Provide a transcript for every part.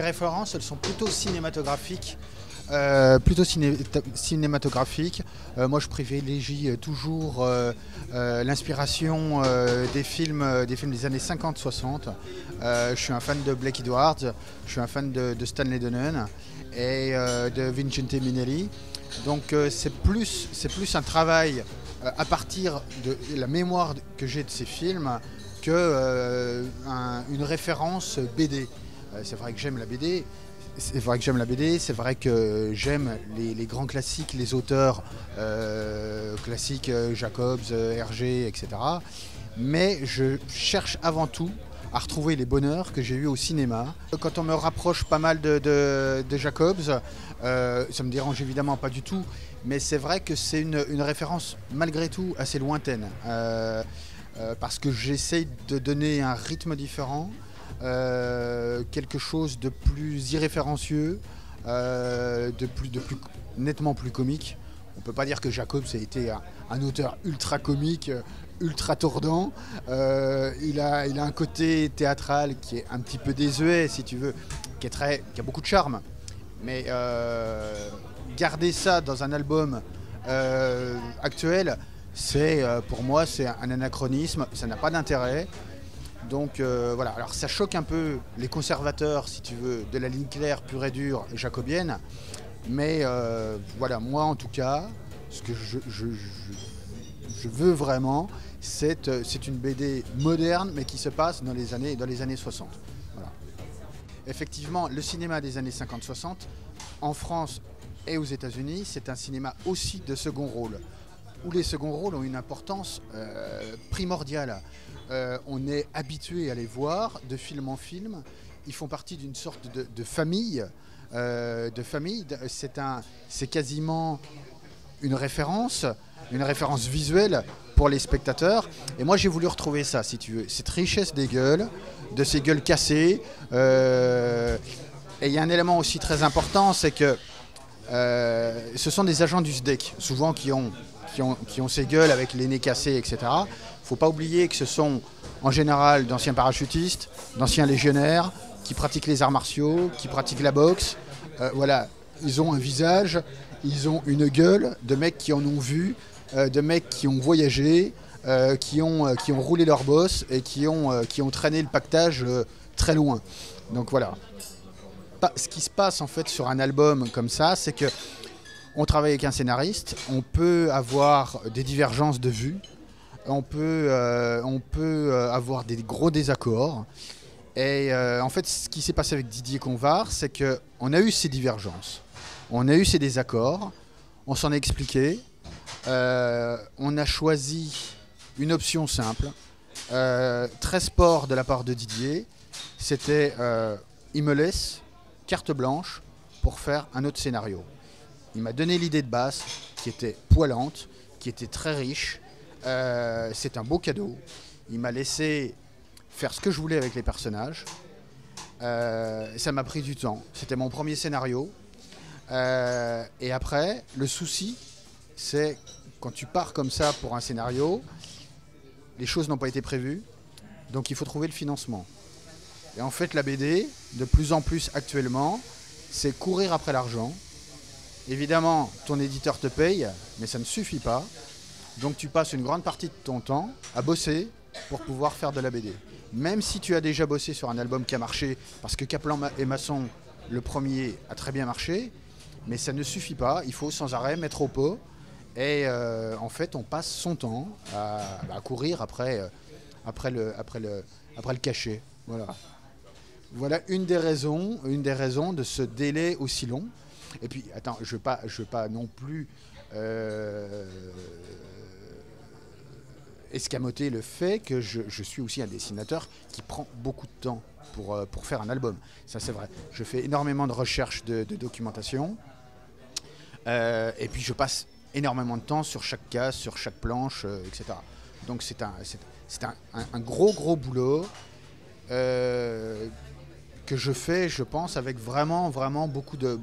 références, elles sont plutôt cinématographiques. Cinématographique. Moi, je privilégie toujours l'inspiration des films des années 50-60. Je suis un fan de Blake Edwards, je suis un fan de Stanley Donen et de Vincente Minnelli. Donc c'est plus un travail à partir de la mémoire que j'ai de ces films que une référence BD. C'est vrai que j'aime la BD. C'est vrai que j'aime les grands classiques, les auteurs classiques, Jacobs, Hergé, etc. Mais je cherche avant tout à retrouver les bonheurs que j'ai eus au cinéma. Quand on me rapproche pas mal de Jacobs, ça me dérange évidemment pas du tout, mais c'est vrai que c'est une référence malgré tout assez lointaine, parce que j'essaye de donner un rythme différent, quelque chose de plus irréférencieux, de plus nettement plus comique. On ne peut pas dire que Jacobs a été un auteur ultra comique, ultra tordant. Il a un côté théâtral qui est un petit peu désuet, si tu veux, qui a beaucoup de charme. Mais garder ça dans un album actuel, pour moi, c'est un anachronisme, ça n'a pas d'intérêt. Donc voilà, alors ça choque un peu les conservateurs, si tu veux, de la ligne claire, pure et dure, jacobienne. Mais voilà, moi en tout cas, ce que je veux vraiment, c'est une BD moderne, mais qui se passe dans les années 60. Voilà. Effectivement, le cinéma des années 50-60, en France et aux États-Unis, c'est un cinéma aussi de second rôle, où les seconds rôles ont une importance primordiale. On est habitué à les voir de film en film. Ils font partie d'une sorte de famille. C'est quasiment une référence visuelle pour les spectateurs. Et moi, j'ai voulu retrouver ça, si tu veux. Cette richesse des gueules, de ces gueules cassées. Et il y a un élément aussi très important, c'est que ce sont des agents du SDEC, souvent qui ont ces gueules avec les nez cassés, etc. Il ne faut pas oublier que ce sont en général d'anciens parachutistes, d'anciens légionnaires, qui pratiquent les arts martiaux, qui pratiquent la boxe. Voilà, ils ont un visage, ils ont une gueule de mecs qui en ont vu, de mecs qui ont voyagé, qui ont roulé leur bosse et qui ont traîné le pactage très loin. Donc voilà. Ce qui se passe en fait sur un album comme ça, c'est que on travaille avec un scénariste, on peut avoir des divergences de vues, on peut avoir des gros désaccords. Et en fait, ce qui s'est passé avec Didier Convard, c'est qu'on a eu ces divergences, on a eu ces désaccords, on s'en est expliqué, on a choisi une option simple, très sport de la part de Didier, c'était il me laisse carte blanche pour faire un autre scénario. Il m'a donné l'idée de base qui était poilante, qui était très riche. C'est un beau cadeau. Il m'a laissé faire ce que je voulais avec les personnages. Ça m'a pris du temps. C'était mon premier scénario. Et après, le souci, c'est quand tu pars comme ça pour un scénario, les choses n'ont pas été prévues. Donc il faut trouver le financement. Et en fait, la BD, de plus en plus actuellement, c'est courir après l'argent. Évidemment, ton éditeur te paye, mais ça ne suffit pas. Donc tu passes une grande partie de ton temps à bosser pour pouvoir faire de la BD. Même si tu as déjà bossé sur un album qui a marché, parce que Kaplan et Masson, le premier, a très bien marché, mais ça ne suffit pas. Il faut sans arrêt mettre au pot. Et en fait, on passe son temps à courir après le cachet. Voilà une des raisons de ce délai aussi long. Et puis, attends, je veux pas non plus escamoter le fait que je suis aussi un dessinateur qui prend beaucoup de temps pour faire un album. Ça, c'est vrai. Je fais énormément de recherches de documentation. Et puis, je passe énormément de temps sur chaque case, sur chaque planche, etc. Donc, c'est un gros boulot que je fais, je pense, avec vraiment beaucoup de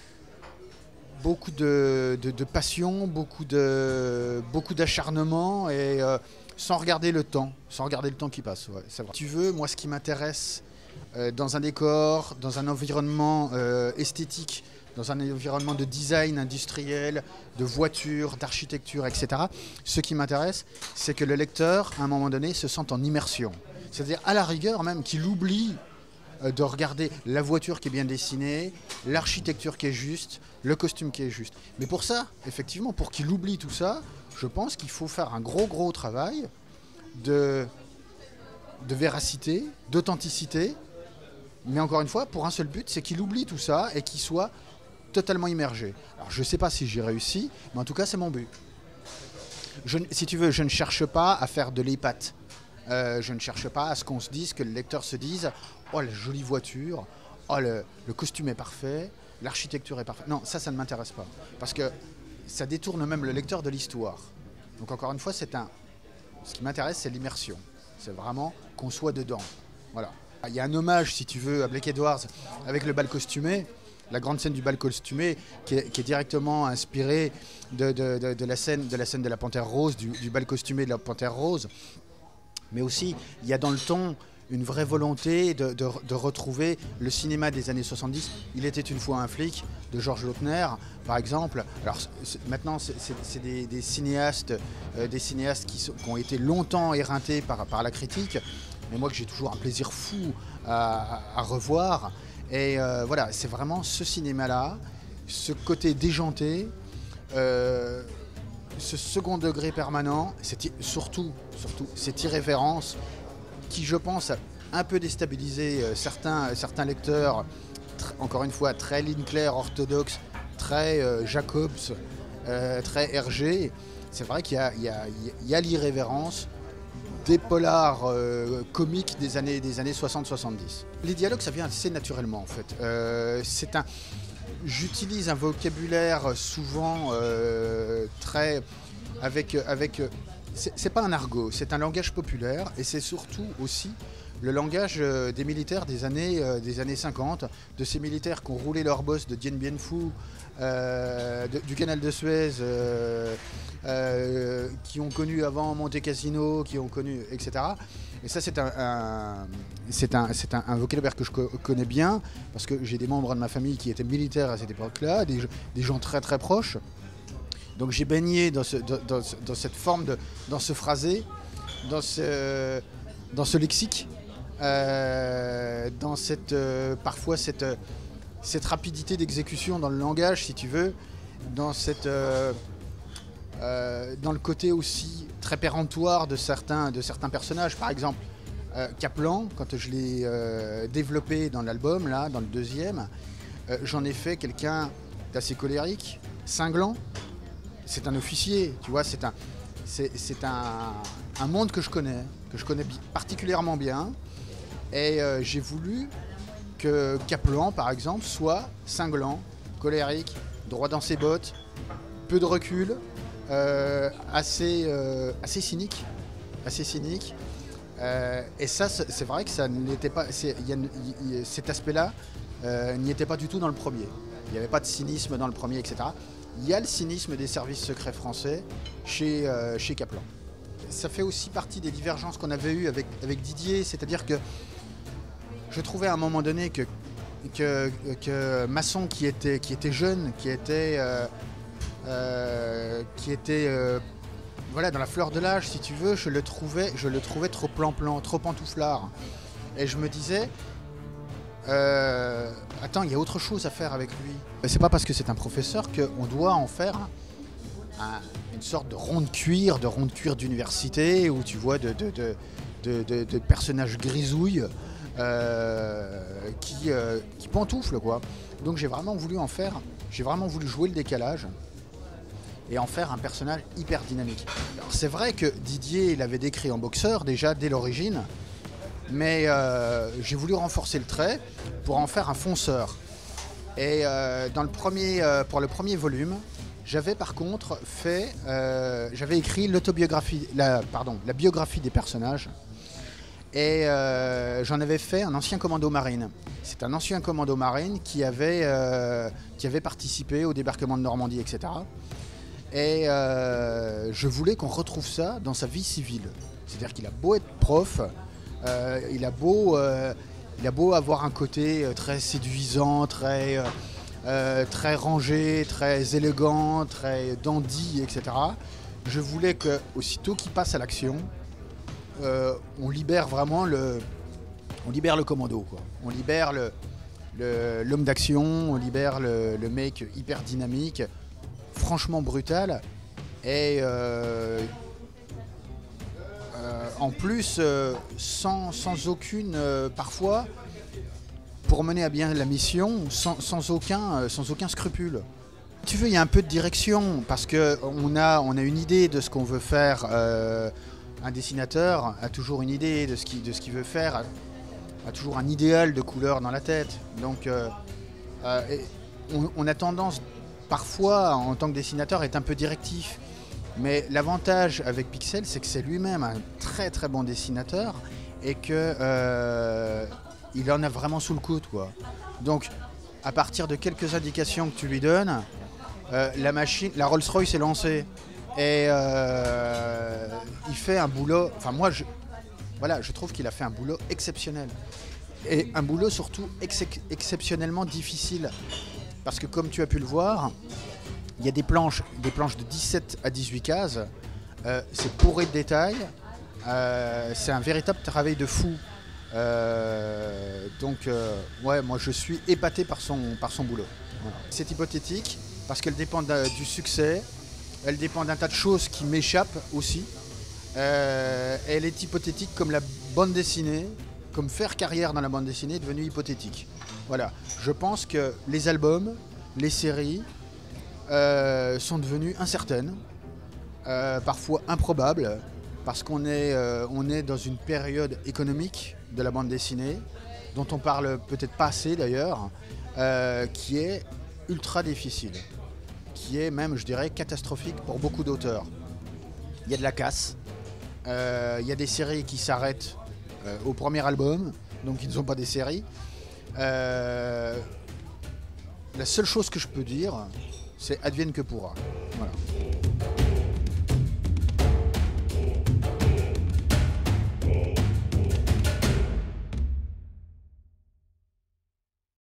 passion, beaucoup d'acharnement et sans regarder le temps qui passe. Ouais, c'est vrai. Si tu veux, moi, ce qui m'intéresse dans un décor, dans un environnement esthétique, dans un environnement de design industriel, de voitures, d'architecture, etc. Ce qui m'intéresse, c'est que le lecteur, à un moment donné, se sente en immersion. C'est-à-dire, à la rigueur même, qu'il oublie de regarder la voiture qui est bien dessinée, l'architecture qui est juste, le costume qui est juste. Mais pour ça, effectivement, pour qu'il oublie tout ça, je pense qu'il faut faire un gros travail de véracité, d'authenticité, mais encore une fois, pour un seul but, c'est qu'il oublie tout ça et qu'il soit totalement immergé. Alors je ne sais pas si j'ai réussi, mais en tout cas c'est mon but. Si tu veux, je ne cherche pas à faire de l'épate. Je ne cherche pas à ce qu'on se dise, que le lecteur se dise « Oh la jolie voiture, oh le costume est parfait, l'architecture est parfaite ». Non, ça ne m'intéresse pas. Parce que ça détourne même le lecteur de l'histoire. Donc encore une fois, ce qui m'intéresse, c'est l'immersion. C'est vraiment qu'on soit dedans. Voilà. Il y a un hommage, si tu veux, à Blake Edwards avec le bal costumé, la grande scène du bal costumé, qui est directement inspirée de la scène de la Panthère Rose, du bal costumé de la Panthère Rose. Mais aussi, il y a dans le ton une vraie volonté de retrouver le cinéma des années 70. Il était une fois un flic, de Georges Lautner, par exemple. Alors maintenant, c'est des cinéastes qui ont été longtemps éreintés par la critique, mais moi que j'ai toujours un plaisir fou à revoir. Et voilà, c'est vraiment ce cinéma-là, ce côté déjanté, ce second degré permanent, surtout cette irrévérence qui, je pense, a un peu déstabilisé certains lecteurs, encore une fois, très Linkler orthodoxe, très Jacobs, très Hergé. C'est vrai qu'il y a l'irrévérence des polars comiques des années 60-70. Les dialogues, ça vient assez naturellement, en fait. J'utilise un vocabulaire souvent très... c'est pas un argot, c'est un langage populaire, et c'est surtout aussi le langage des militaires des années 50, de ces militaires qui ont roulé leur bosse de Dien Bien Phu, du canal de Suez, qui ont connu avant Monte Cassino, qui ont connu, etc. Et ça, c'est un vocabulaire que je connais bien, parce que j'ai des membres de ma famille qui étaient militaires à cette époque-là, des gens très très proches. Donc j'ai baigné dans cette forme, dans ce phrasé, dans ce lexique, dans parfois cette rapidité d'exécution dans le langage, si tu veux, dans le côté aussi très péremptoire de certains personnages. Par exemple, Kaplan, quand je l'ai développé dans l'album, là, dans le deuxième, j'en ai fait quelqu'un d'assez colérique, cinglant. C'est un officier, tu vois, c'est un monde que je connais particulièrement bien. Et j'ai voulu que Kaplan, par exemple, soit cinglant, colérique, droit dans ses bottes, peu de recul, assez cynique. Et ça, c'est vrai que ça n'était pas... cet aspect-là n'y était pas du tout dans le premier. Il n'y avait pas de cynisme dans le premier, etc. Il y a le cynisme des services secrets français chez Kaplan. Ça fait aussi partie des divergences qu'on avait eues avec Didier, c'est-à-dire que je trouvais à un moment donné que Masson, qui était jeune, qui était voilà, dans la fleur de l'âge, si tu veux, je le trouvais trop plan-plan, trop pantouflard. Et je me disais, attends, il y a autre chose à faire avec lui. C'est pas parce que c'est un professeur qu'on doit en faire une sorte de rond de cuir d'université, où tu vois de personnages grisouilles qui pantouflent, quoi. Donc j'ai vraiment voulu jouer le décalage et en faire un personnage hyper dynamique. Alors c'est vrai que Didier l'avait décrit en boxeur déjà dès l'origine, mais j'ai voulu renforcer le trait pour en faire un fonceur. Et pour le premier volume, j'avais par contre j'avais écrit la biographie des personnages, et j'en avais fait un ancien commando marine. C'est un ancien commando marine qui avait participé au débarquement de Normandie, etc. Et je voulais qu'on retrouve ça dans sa vie civile. C'est-à-dire qu'il a beau être prof, il a beau il a beau avoir un côté très séduisant, très rangé, très élégant, très dandy, etc. Je voulais que, aussitôt qu'il passe à l'action, on libère vraiment on libère le commando, quoi. On libère l'homme d'action, on libère le mec hyper dynamique, franchement brutal. Et en plus, sans aucune, parfois, pour mener à bien la mission, sans aucun scrupule. Si tu veux, il y a un peu de direction, parce qu'on a une idée de ce qu'on veut faire. Un dessinateur a toujours une idée de ce qu'il veut faire, a toujours un idéal de couleur dans la tête. Donc on a tendance, parfois, en tant que dessinateur, à être un peu directif. Mais l'avantage avec Pixel, c'est que c'est lui-même un très très bon dessinateur et qu'il en a vraiment sous le coude, quoi. Donc, à partir de quelques indications que tu lui donnes, la Rolls-Royce est lancée et il fait un boulot. Enfin, moi, je trouve qu'il a fait un boulot exceptionnel et un boulot surtout exceptionnellement difficile, parce que comme tu as pu le voir, il y a des planches de 17 à 18 cases, c'est bourré de détails, c'est un véritable travail de fou. Donc, ouais, moi je suis épaté par son boulot. Voilà. C'est hypothétique parce qu'elle dépend du succès, elle dépend d'un tas de choses qui m'échappent aussi. Elle est hypothétique comme la bande dessinée, comme faire carrière dans la bande dessinée est devenu hypothétique. Voilà, je pense que les albums, les séries, sont devenues incertaines, parfois improbables, parce qu'on est dans une période économique de la bande dessinée, dont on parle peut-être pas assez d'ailleurs, qui est ultra difficile, qui est même, je dirais, catastrophique pour beaucoup d'auteurs. Il y a de la casse, il y a des séries qui s'arrêtent au premier album, donc ils ne sont pas des séries. La seule chose que je peux dire, c'est advienne que pourra. Voilà.